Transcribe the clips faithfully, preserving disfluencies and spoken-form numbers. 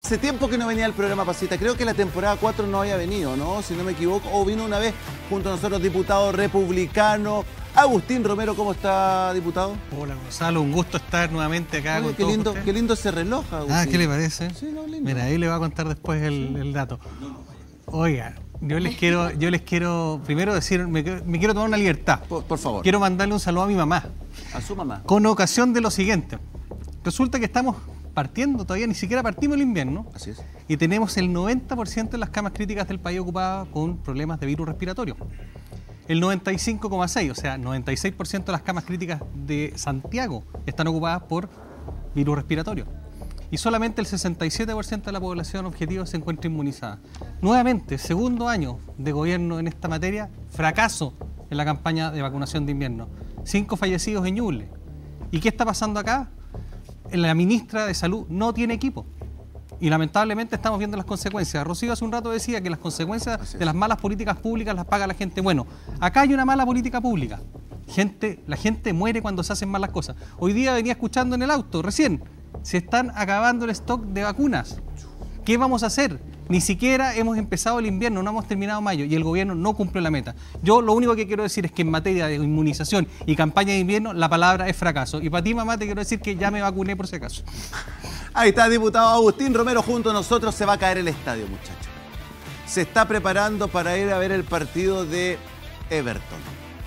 Hace tiempo que no venía al programa Pasita. Creo que la temporada cuatro no había venido, ¿no? Si no me equivoco. O vino una vez junto a nosotros, diputado republicano Agustín Romero. ¿Cómo está, diputado? Hola, Gonzalo. Un gusto estar nuevamente acá. Oye, con qué todos lindo, ustedes. qué lindo ese reloj, Agustín. Ah, ¿qué le parece? Sí, no, lindo. Mira, ahí le voy a contar después el, el dato. Oiga, yo les quiero, yo les quiero primero decir, me, me quiero tomar una libertad. Por, por favor. Quiero mandarle un saludo a mi mamá. A su mamá. Con ocasión de lo siguiente. Resulta que estamos partiendo, todavía ni siquiera partimos el invierno. Así es. Y tenemos el noventa por ciento de las camas críticas del país ocupadas con problemas de virus respiratorio. El noventa y cinco coma seis, o sea, noventa y seis por ciento de las camas críticas de Santiago están ocupadas por virus respiratorio. Y solamente el sesenta y siete por ciento de la población objetivo se encuentra inmunizada. Nuevamente, segundo año de gobierno en esta materia, fracaso en la campaña de vacunación de invierno. Cinco fallecidos en Ñuble. ¿Y qué está pasando acá? La ministra de Salud no tiene equipo. Y lamentablemente estamos viendo las consecuencias. Rocío hace un rato decía que las consecuencias de las malas políticas públicas las paga la gente. Bueno, acá hay una mala política pública. Gente, la gente muere cuando se hacen malas cosas. Hoy día venía escuchando en el auto, recién, se están acabando el stock de vacunas. ¿Qué vamos a hacer? Ni siquiera hemos empezado el invierno, no hemos terminado mayo y el gobierno no cumple la meta. Yo lo único que quiero decir es que en materia de inmunización y campaña de invierno, la palabra es fracaso. Y para ti, mamá, te quiero decir que ya me vacuné por si acaso. Ahí está, diputado Agustín Romero junto a nosotros. Se va a caer el estadio, muchachos. Se está preparando para ir a ver el partido de Everton.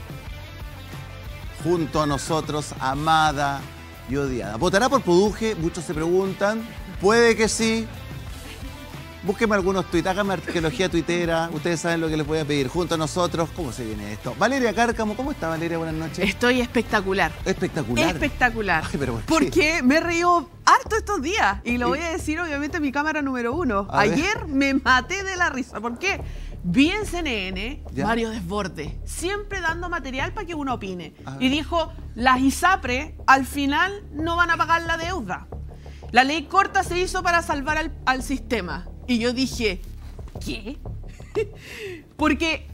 Junto a nosotros, amada y odiada. ¿Votará por Puduje? Muchos se preguntan. Puede que sí. Búsqueme algunos tuits, hágame arqueología tuitera. Ustedes saben lo que les voy a pedir. Junto a nosotros, ¿cómo se viene esto? Valeria Cárcamo, ¿cómo está, Valeria? Buenas noches. Estoy espectacular. Espectacular. Espectacular. Ay, pero ¿por qué? Porque me río harto estos días. Y lo voy a decir, obviamente, en mi cámara número uno. A ver. Ayer me maté de la risa. ¿Por qué? Vi en C N N, ¿Ya? Mario Desbordes, siempre dando material para que uno opine. A ver. Y dijo, las ISAPRE al final no van a pagar la deuda. La ley corta se hizo para salvar al, al sistema. Y yo dije, ¿qué? Porque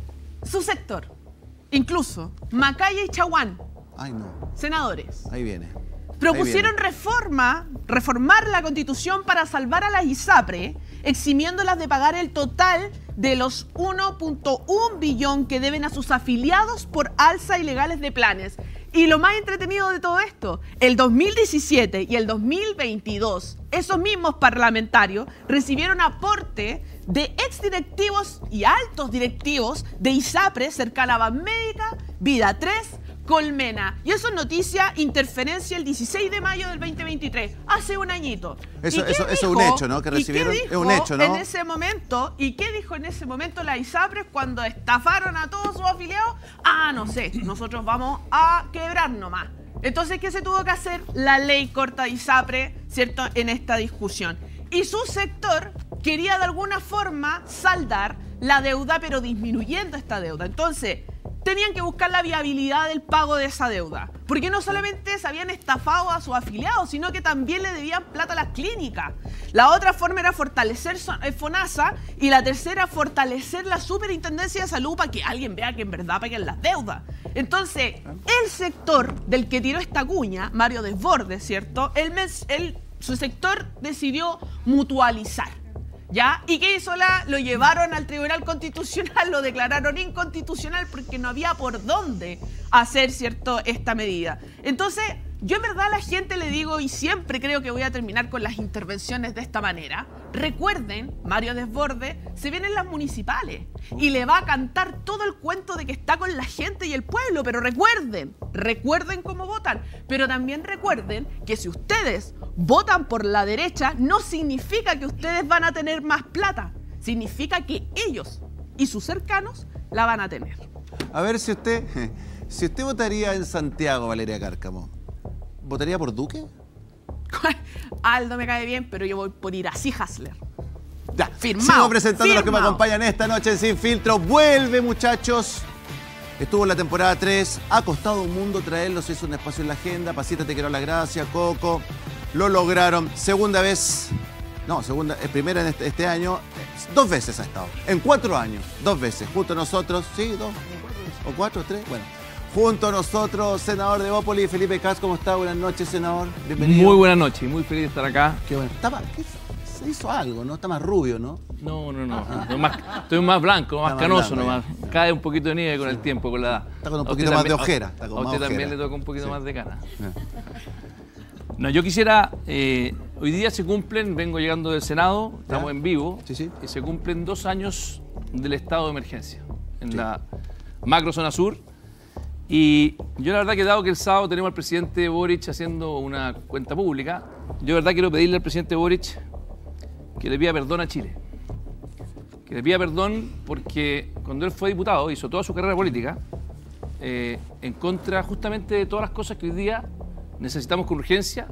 su sector, incluso Macaya y Chaguán, Ay, no. senadores, Ahí viene. propusieron Ahí viene. reforma, reformar la Constitución para salvar a las ISAPRE, eximiéndolas de pagar el total de los uno punto uno billón que deben a sus afiliados por alza ilegales de planes. Y lo más entretenido de todo esto, el dos mil diecisiete y el dos mil veintidós, esos mismos parlamentarios recibieron aporte de exdirectivos y altos directivos de ISAPRE, cercana a Banmédica, Vida tres, Colmena. Y eso es noticia, interferencia el dieciséis de mayo del veinte veintitrés, hace un añito. Eso- ¿Y qué eso- eso es un dijo? hecho, ¿no? Que ¿Y qué recibieron- es un dijo hecho, ¿no? En ese momento, ¿y qué dijo en ese momento la ISAPRE cuando estafaron a todos sus afiliados? Ah, no sé, nosotros vamos a quebrar nomás. Entonces, ¿qué se tuvo que hacer? La ley corta de ISAPRE, ¿cierto?, en esta discusión. Y su sector quería de alguna forma saldar la deuda, pero disminuyendo esta deuda. Entonces, tenían que buscar la viabilidad del pago de esa deuda. Porque no solamente se habían estafado a sus afiliados, sino que también le debían plata a las clínicas. La otra forma era fortalecer so- eh, FONASA y la tercera, fortalecer la Superintendencia de Salud para que alguien vea que en verdad paguen las deudas. Entonces, el sector del que tiró esta cuña, Mario Desbordes, ¿cierto? Él, mes- él- su sector decidió mutualizar. ¿Ya? ¿Y qué hizo la? Lo llevaron al Tribunal Constitucional, lo declararon inconstitucional porque no había por dónde hacer, ¿cierto?, esta medida. Entonces, yo en verdad a la gente le digo, y siempre creo que voy a terminar con las intervenciones de esta manera, recuerden, Mario Desbordes se vienen las municipales y le va a cantar todo el cuento de que está con la gente y el pueblo, pero recuerden, recuerden cómo votan, pero también recuerden que si ustedes votan por la derecha, no significa que ustedes van a tener más plata, significa que ellos y sus cercanos la van a tener. A ver si usted, si usted votaría en Santiago, Valeria Cárcamo, ¿votaría por Duque? Aldo me cae bien, pero yo voy por Iracy Hasler. Ya, Firmado, sigo presentando a los que me firmado. acompañan esta noche en Sin Filtro. Vuelve, muchachos. Estuvo en la temporada tres. Ha costado un mundo traerlo. Se hizo un espacio en la agenda. Pasita, te quiero las gracias. Coco. Lo lograron. Segunda vez. No, segunda, es primera en este, este año. Dos veces ha estado. En cuatro años. Dos veces. Junto a nosotros. Sí, dos. O cuatro, tres. Bueno. Junto a nosotros, senador de Bópoli, Felipe Katz. ¿Cómo está? Buenas noches, senador. Bienvenido. Muy buenas noches, muy feliz de estar acá. Qué bueno. Tapa, ¿qué es? se hizo algo, ¿no? Está más rubio, ¿no? No, no, no. Estoy más, estoy más blanco, más, más canoso blanco, nomás. ya. Cae un poquito de nieve con el tiempo, con la edad. Está con un A poquito usted más de también- ojera. A, Está con a más usted también ojera. le toca un poquito Sí. más de cana. Ya. No, yo quisiera, eh, hoy día se cumplen, vengo llegando del Senado, estamos Ya. en vivo, Sí, sí. y se cumplen dos años del estado de emergencia en Sí. la macro zona sur. Y yo la verdad que dado que el sábado tenemos al presidente Boric haciendo una cuenta pública, yo de verdad quiero pedirle al presidente Boric que le pida perdón a Chile. Que le pida perdón porque cuando él fue diputado hizo toda su carrera política eh, en contra justamente de todas las cosas que hoy día necesitamos con urgencia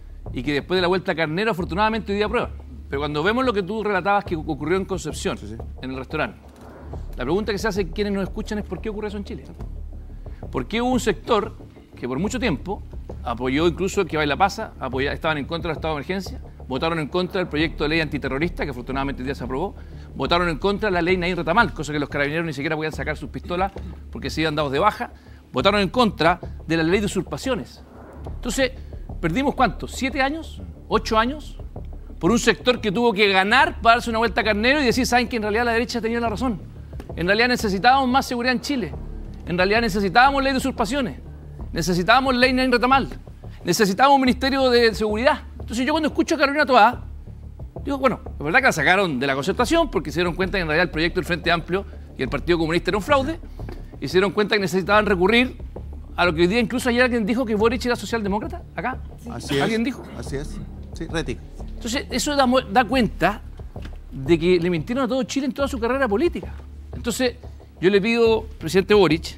y que después de la vuelta a Carnero afortunadamente hoy día aprueban. Pero cuando vemos lo que tú relatabas que ocurrió en Concepción, Sí, sí. en el restaurante, la pregunta que se hace quienes nos escuchan es ¿por qué ocurre eso en Chile? ¿Por qué hubo un sector que por mucho tiempo apoyó incluso que Baila Pasa, apoya- estaban en contra del estado de emergencia, votaron en contra del proyecto de ley antiterrorista, que afortunadamente hoy día se aprobó, votaron en contra de la ley Naín Retamal, cosa que los carabineros ni siquiera podían sacar sus pistolas porque se iban dados de baja, votaron en contra de la ley de usurpaciones. Entonces, ¿perdimos cuántos? ¿Siete años? ¿Ocho años? Por un sector que tuvo que ganar para darse una vuelta a Carnero y decir, ¿saben que en realidad la derecha tenía la razón? En realidad necesitábamos más seguridad en Chile. En realidad necesitábamos ley de usurpaciones. Necesitábamos ley Naín Retamal. Necesitábamos un ministerio de seguridad. Entonces yo cuando escucho a Carolina Toá, digo, bueno, es verdad que la sacaron de la concertación porque se dieron cuenta que en realidad el proyecto del Frente Amplio y el Partido Comunista era un fraude y se dieron cuenta que necesitaban recurrir a lo que hoy día incluso ayer alguien dijo que Boric era socialdemócrata, acá. Así es. ¿Alguien dijo? Así es. Sí, Reti. Entonces, eso da, mu- da cuenta de que le mintieron a todo Chile en toda su carrera política. Entonces, yo le pido, presidente Boric,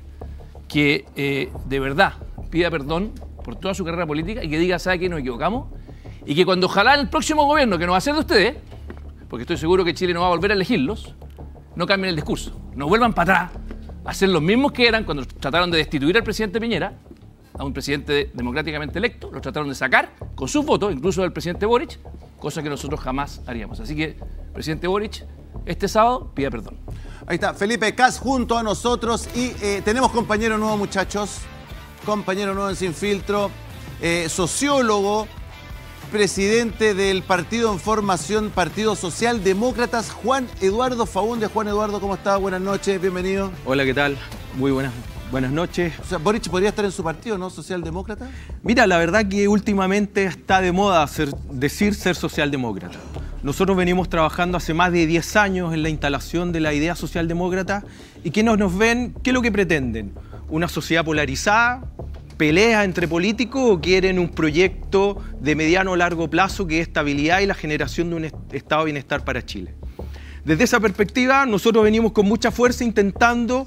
que eh, de verdad pida perdón por toda su carrera política y que diga, ¿sabe qué? Nos equivocamos. Y que cuando ojalá el próximo gobierno, que no va a ser de ustedes, porque estoy seguro que Chile no va a volver a elegirlos, no cambien el discurso. No vuelvan para atrás a ser los mismos que eran cuando trataron de destituir al presidente Piñera, a un presidente democráticamente electo, lo trataron de sacar con sus votos, incluso del presidente Boric, cosa que nosotros jamás haríamos. Así que, presidente Boric, este sábado pida perdón. Ahí está, Felipe Cas junto a nosotros y eh, tenemos compañero nuevo, muchachos. Compañero nuevo en Sin Filtro, eh, sociólogo, presidente del Partido en Formación, Partido Socialdemócratas, Juan Eduardo Faúndez. Juan Eduardo, ¿cómo está? Buenas noches, bienvenido. Hola, ¿qué tal? Muy buenas, buenas noches. O sea, Boric podría estar en su partido, ¿no? Socialdemócrata. Mira, la verdad que últimamente está de moda ser- decir ser socialdemócrata. Nosotros venimos trabajando hace más de diez años en la instalación de la idea socialdemócrata y quienes nos ven, ¿qué es lo que pretenden? ¿Una sociedad polarizada? ¿Peleas entre políticos o quieren un proyecto de mediano o largo plazo que es estabilidad y la generación de un est- estado de bienestar para Chile? Desde esa perspectiva, nosotros venimos con mucha fuerza intentando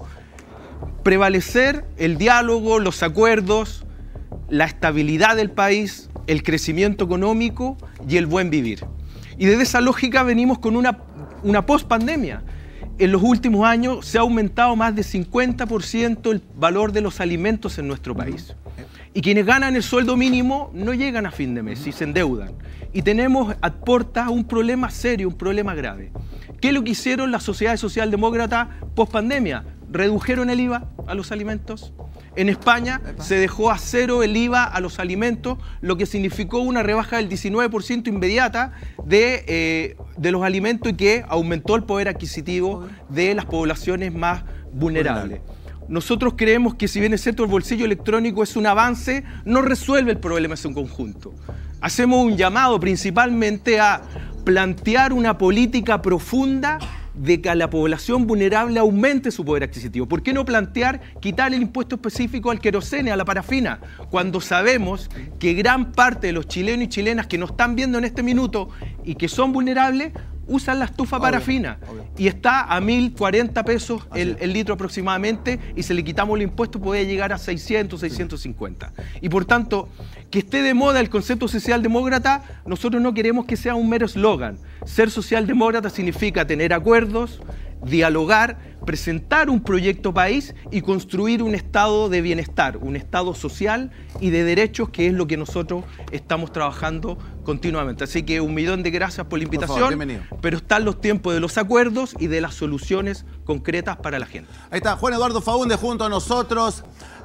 prevalecer el diálogo, los acuerdos, la estabilidad del país, el crecimiento económico y el buen vivir. Y desde esa lógica venimos con una, una post-pandemia. En los últimos años se ha aumentado más de cincuenta por ciento el valor de los alimentos en nuestro país. Y quienes ganan el sueldo mínimo no llegan a fin de mes y se endeudan. Y tenemos a puertas un problema serio, un problema grave. ¿Qué es lo que hicieron las sociedades socialdemócratas post-pandemia? Redujeron el I V A a los alimentos. En España se dejó a cero el I V A a los alimentos, lo que significó una rebaja del diecinueve por ciento inmediata de, eh, de los alimentos y que aumentó el poder adquisitivo de las poblaciones más vulnerables. Nosotros creemos que si bien es cierto el bolsillo electrónico es un avance, no resuelve el problema en su conjunto. Hacemos un llamado principalmente a plantear una política profunda de que a la población vulnerable aumente su poder adquisitivo. ¿Por qué no plantear quitar el impuesto específico al querosene, a la parafina, cuando sabemos que gran parte de los chilenos y chilenas que nos están viendo en este minuto y que son vulnerables usan la estufa Obvio, parafina obvio. y está a mil cuarenta pesos Así el, es. el litro aproximadamente y si le quitamos el impuesto puede llegar a seiscientos, seiscientos cincuenta. Y por tanto, que esté de moda el concepto socialdemócrata, nosotros no queremos que sea un mero eslogan. Ser socialdemócrata significa tener acuerdos, dialogar, presentar un proyecto país y construir un estado de bienestar, un estado social y de derechos, que es lo que nosotros estamos trabajando continuamente. Así que un millón de gracias por la Por favor, invitación, bienvenido. pero están los tiempos de los acuerdos y de las soluciones concretas para la gente. Ahí está, Juan Eduardo Faúndez junto a nosotros.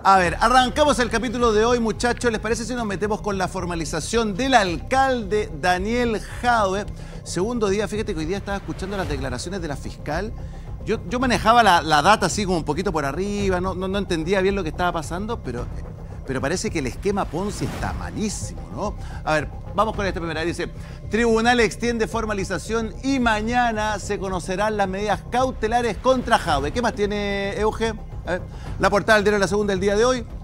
A ver, arrancamos el capítulo de hoy, muchachos. ¿Les parece si nos metemos con la formalización del alcalde Daniel Jadwe? Segundo día, fíjate que hoy día estaba escuchando las declaraciones de la fiscal. Yo, yo manejaba la, la data así como un poquito por arriba, no, no, no entendía bien lo que estaba pasando, pero, pero parece que el esquema Ponzi está malísimo, ¿no? A ver, vamos con esta primera. Dice, tribunal extiende formalización y mañana se conocerán las medidas cautelares contra Jadwe. ¿Qué más tiene, Euge? A ver, la portada del diario La Segunda del día de hoy.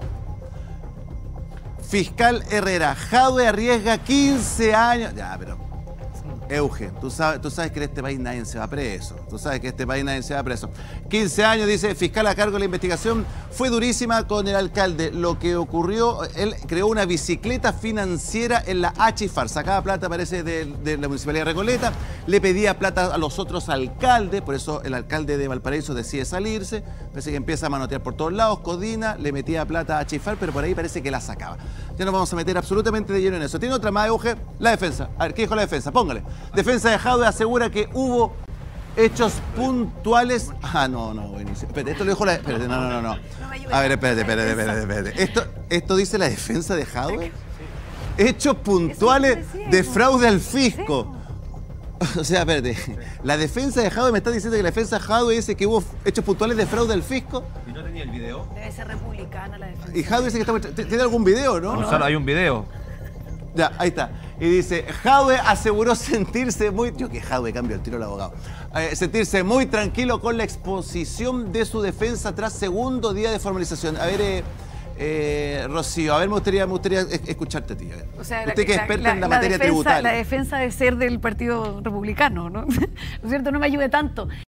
Fiscal Herrera, Jadwe arriesga quince años. Ya, pero... Euge, tú sabes, tú sabes que en este país nadie se va preso. Tú sabes que en este país nadie se va preso. quince años, dice, fiscal a cargo de la investigación. Fue durísima con el alcalde. Lo que ocurrió, él creó una bicicleta financiera en la H I F A R. Sacaba plata, parece, de, de la Municipalidad de Recoleta. Le pedía plata a los otros alcaldes. Por eso el alcalde de Valparaíso decide salirse. Parece que empieza a manotear por todos lados. Codina, le metía plata a H I F A R, pero por ahí parece que la sacaba. Ya nos vamos a meter absolutamente de lleno en eso. ¿Tiene otra más, Euge? La defensa. A ver, ¿qué dijo la defensa? Póngale. Defensa de Jadwe asegura que hubo hechos puntuales. Ah, no, no, buenísimo. Espérate, esto lo dijo la. Espérate, no, no, no, no. A ver, espérate, espérate, espérate, espérate. Esto, esto dice la defensa de Jadwe. Hechos puntuales de fraude al fisco. O sea, espérate. La defensa de Jadwe me está diciendo que la defensa de Jadwe dice que hubo hechos puntuales de fraude al fisco. ¿Y no tenía el video? Debe ser republicana la defensa. Y Jadwe dice que está. ¿Tiene algún video, no? Gonzalo, hay un video. Ya, ahí está. Y dice, Jadwe aseguró sentirse muy... Yo que Jadwe cambio el tiro al abogado. Eh, sentirse muy tranquilo con la exposición de su defensa tras segundo día de formalización. A ver, eh, eh, Rocío, a ver, me gustaría, me gustaría escucharte a ti. O sea, usted que es experta la, en la, la materia defensa, tributaria. La defensa de ser del Partido Republicano, ¿no? ¿No es cierto? No me ayude tanto.